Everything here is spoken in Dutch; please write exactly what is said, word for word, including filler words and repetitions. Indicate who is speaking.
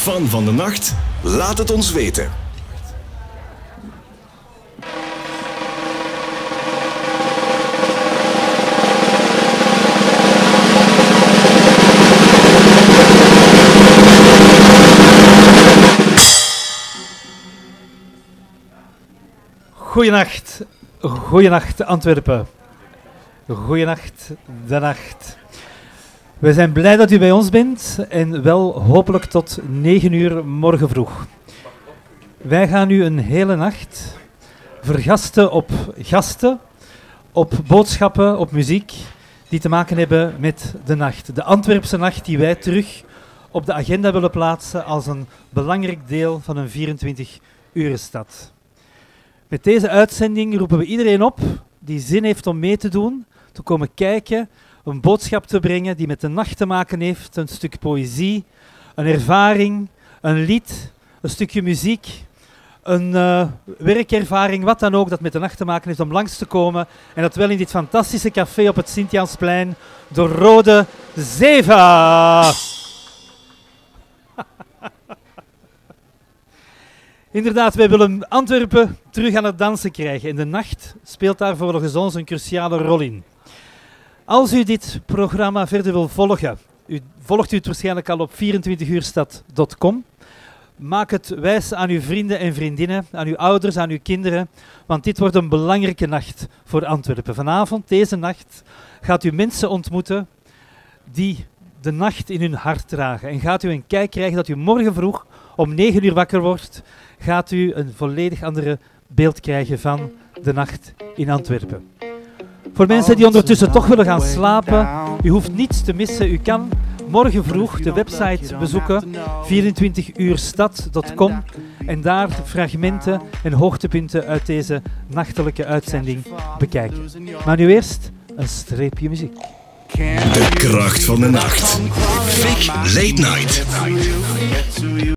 Speaker 1: Fan van de nacht? Laat het ons weten.
Speaker 2: Goeienacht, goeienacht Antwerpen. Goeienacht de nacht. We zijn blij dat u bij ons bent en wel hopelijk tot negen uur morgen vroeg. Wij gaan u een hele nacht vergasten op gasten, op boodschappen, op muziek die te maken hebben met de nacht. De Antwerpse nacht die wij terug op de agenda willen plaatsen als een belangrijk deel van een vierentwintig-urenstad. Met deze uitzending roepen we iedereen op die zin heeft om mee te doen, te komen kijken, een boodschap te brengen die met de nacht te maken heeft, een stuk poëzie, een ervaring, een lied, een stukje muziek, een uh, werkervaring, wat dan ook dat met de nacht te maken heeft om langs te komen. En dat wel in dit fantastische café op het Sint-Jansplein, de Rode Zeven. Inderdaad, wij willen Antwerpen terug aan het dansen krijgen. En de nacht speelt daar volgens ons een cruciale rol in. Als u dit programma verder wil volgen, u volgt u het waarschijnlijk al op vierentwintig uurstad punt com. Maak het wijs aan uw vrienden en vriendinnen, aan uw ouders, aan uw kinderen, want dit wordt een belangrijke nacht voor Antwerpen. Vanavond, deze nacht, gaat u mensen ontmoeten die de nacht in hun hart dragen. En gaat u een kijk krijgen dat u morgen vroeg om negen uur wakker wordt, gaat u een volledig andere beeld krijgen van de nacht in Antwerpen. Voor mensen die ondertussen toch willen gaan slapen, u hoeft niets te missen. U kan morgen vroeg de website bezoeken, vierentwintig uurstad punt com, en daar fragmenten en hoogtepunten uit deze nachtelijke uitzending bekijken. Maar nu eerst een streepje muziek.
Speaker 1: De kracht van de nacht. Fik Late Night.